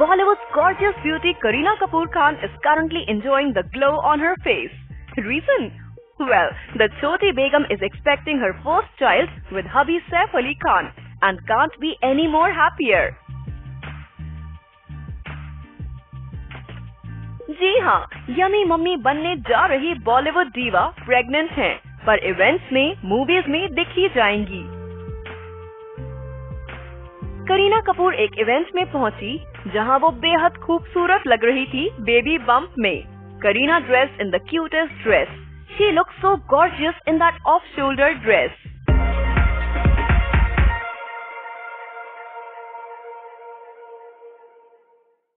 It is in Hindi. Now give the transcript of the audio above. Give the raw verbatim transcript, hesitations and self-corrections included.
Bollywood's gorgeous beauty Kareena Kapoor Khan is currently enjoying the glow on her face. Reason? Well, the Choti Begum is expecting her first child with hubby Saif Ali Khan and can't be any more happier. जी हाँ, यमी मम्मी बनने जा रही बॉलीवुड दीवा प्रेग्नेंट हैं, पर इवेंट्स में, मूवीज में दिख ही जाएंगी। करीना कपूर एक इवेंट में पहुंची, जहां वो बेहद खूबसूरत लग रही थी बेबी बम्प में। Kareena dressed in the cutest dress. She looked so gorgeous in that off-shoulder dress.